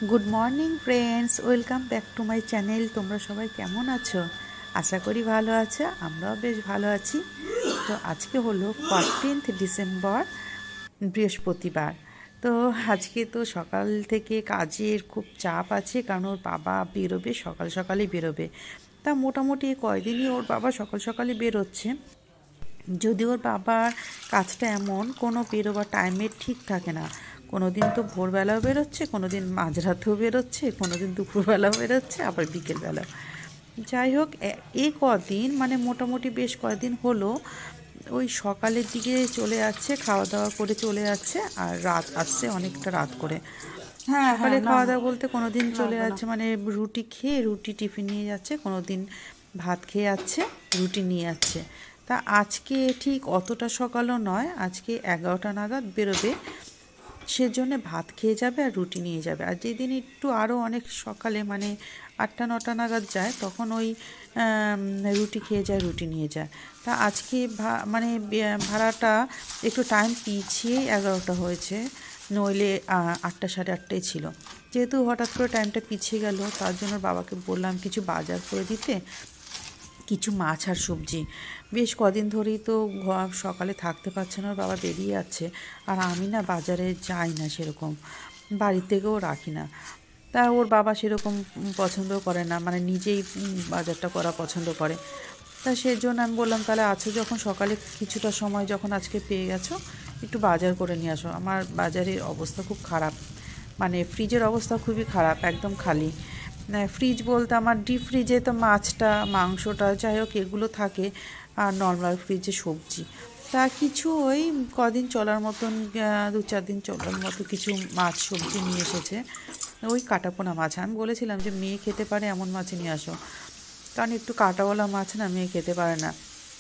Good morning friends, welcome back to my channel. তোমরা সবাই কেমন আছো? আশা করি ভালো আছো, আমরাও বেশ ভালো আছি। তো আজকে হলো 14 ডিসেম্বর, বৃহস্পতিবার। তো আজকে তো সকাল থেকে কাজের খুব চাপ আছে, কারণ ওর বাবা বেরোবে, সকাল সকালই বেরোবে। তা মোটামুটি কয়দিনই ওর বাবা সকাল সকালই বেরোচ্ছে। যদি ওর বাবার কাজটা এমন, কোনো বেরোবার টাইমের ঠিক থাকে না। কোনো দিন তো ভোরবেলাও বেরোচ্ছে, কোনো দিন মাঝরাতেও বেরোচ্ছে, কোনো দিন দুপুরবেলাও বেরোচ্ছে, আবার বিকেলবেলাও। যাই হোক, এই কদিন মানে মোটামুটি বেশ কয়েকদিন হলো ওই সকালের দিকে চলে যাচ্ছে, খাওয়া দাওয়া করে চলে যাচ্ছে, আর রাত আসছে অনেকটা রাত করে। সকালে খাওয়া দাওয়া বলতে কোনো দিন চলে যাচ্ছে মানে রুটি খেয়ে রুটি টিফিন নিয়ে যাচ্ছে, কোনো দিন ভাত খেয়ে যাচ্ছে, রুটি নিয়ে যাচ্ছে। তা আজকে ঠিক অতটা সকালও নয়, আজকে 11টা নাগাদ বেরোবে, সেজন্য ভাত খেয়ে যাবে আর রুটি নিয়ে যাবে। আর যেদিন একটু আরও অনেক সকালে মানে 8টা 9টা নাগাদ যায়, তখন ওই রুটি খেয়ে যায়, রুটি নিয়ে যায়। তা আজকে মানে ভাড়াটা একটু টাইম পিছিয়ে 11টা হয়েছে, নইলে 8টা 8:30টাই ছিল। যেহেতু হঠাৎ করে টাইমটা পিছিয়ে গেল, তার জন্য বাবাকে বললাম কিছু বাজার করে দিতে, কিছু মাছ আর সবজি। বেশ কদিন ধরেই তো সকালে থাকতে পারছে না, ওর বাবা বেরিয়ে যাচ্ছে, আর আমি না বাজারে যাই না সেরকম, বাড়ির থেকেও রাখি না। তা ওর বাবা সেরকম পছন্দ করে না, মানে নিজেই বাজারটা করা পছন্দ করে। তা সেই জন্য আমি বললাম, তাহলে আছো যখন, সকালে কিছুটা সময় যখন আজকে পেয়ে গেছো, একটু বাজার করে নিয়ে আসো। আমার বাজারের অবস্থা খুব খারাপ, মানে ফ্রিজের অবস্থা খুবই খারাপ, একদম খালি। ফ্রিজ বলতে আমার ডিপ ফ্রিজে তো মাছটা, মাংসটা, যাই হোক এগুলো থাকে, আর নর্মাল ফ্রিজে সবজি। তা কিছু ওই কদিন চলার মতন, 2-4 দিন চলার মতো কিছু মাছ সবজি নিয়ে এসেছে। ওই কাটাপোনা মাছ, আমি বলেছিলাম যে মেয়ে খেতে পারে এমন মাছ নিয়ে আসো, কারণ একটু কাঁটাওয়ালা মাছ না মেয়ে খেতে পারে না।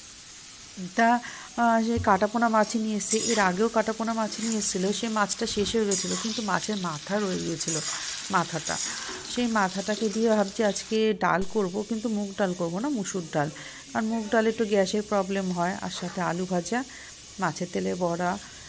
তা সেই কাটাপোনা মাছই নিয়ে এসছে, এর আগেও কাটাপোনা মাছ নিয়ে এসেছিলো, সেই মাছটা শেষ হয়ে গেছিলো, কিন্তু মাছের মাথা রয়ে গিয়েছিলো, মাথাটা। সেই মাথাটাকে দিয়ে ভাবছি আজকে ডাল করব, কিন্তু মুগ ডাল করব না, মুসুর ডাল। আর মুগ ডালে একটু গ্যাসের প্রবলেম হয়, আর সাথে আলু ভাজা, মাছের তেলে বড়া,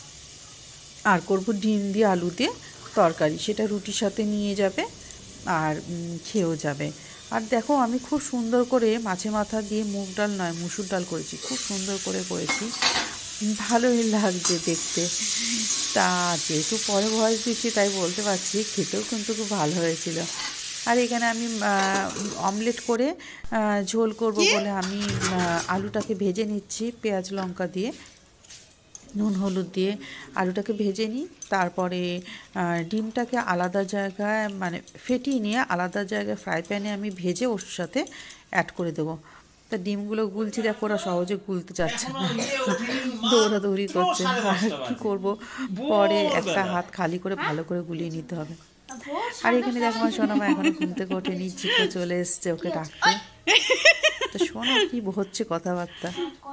আর করব ডিম দিয়ে আলু দিয়ে তরকারি, সেটা রুটির সাথে নিয়ে যাবে আর খেয়েও যাবে। আর দেখো, আমি খুব সুন্দর করে মাছে মাথা দিয়ে মুগ ডাল নয় মুসুর ডাল করেছি, খুব সুন্দর করে করেছি, ভালোই লাগছে দেখতে। তা যেহেতু পরে ভয়েস দিচ্ছি তাই বলতে পারছি, খেতেও কিন্তু খুব ভালো হয়েছিল। আর এখানে আমি অমলেট করে ঝোল করব বলে আমি আলুটাকে ভেজে নিচ্ছি পেঁয়াজ লঙ্কা দিয়ে, নুন হলুদ দিয়ে আলুটাকে ভেজে নিই। তারপরে ডিমটাকে আলাদা জায়গায় মানে ফেটিয়ে নিয়ে আলাদা জায়গায় ফ্রাই প্যানে আমি ভেজে ওর সাথে অ্যাড করে দেবো। তা ডিমগুলো গুলছি, দেখো ওরা সহজে গুলতে চাচ্ছে না, দৌড়াদৌড়ি করছে। আর কী করবো, পরে একটা হাত খালি করে ভালো করে গুলিয়ে নিতে হবে। আর এখানে দেখো আমার সোনামা এখনো ঘুম থেকে ওঠেনি, চিকু চলে এসছে ওকে ডাকতে। তো শোনো কি হচ্ছে কথাবার্তা,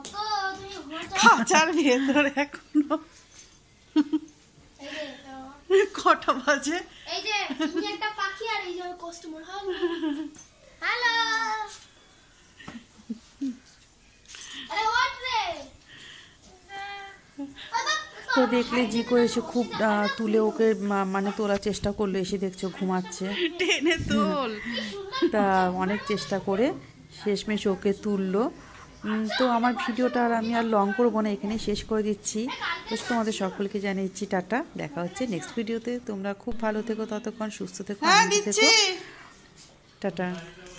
খাঁচার ভেতরে এখনো কটা বাজে? এই যে তুমি একটা পাখি আর এই যে কাস্টমার। হ্যালো, আরে হোয়াট রে। তো দেখলে জিকো এসে খুব তুলে ওকে মানে তোলার চেষ্টা করলো, এসে দেখছো ঘুমাচ্ছে, টেনে তোল। তা অনেক চেষ্টা করে শেষমেশ ওকে তুললো। তো আমার ভিডিওটা আর আমি আর লং করবো না, এখানে শেষ করে দিচ্ছি। তো তোমাদের সকলকে জানিয়েছি টাটা, দেখা হচ্ছে নেক্সট ভিডিওতে। তোমরা খুব ভালো থেকো, ততক্ষণ সুস্থ থেকো, আনন্দ থেকো, টাটা।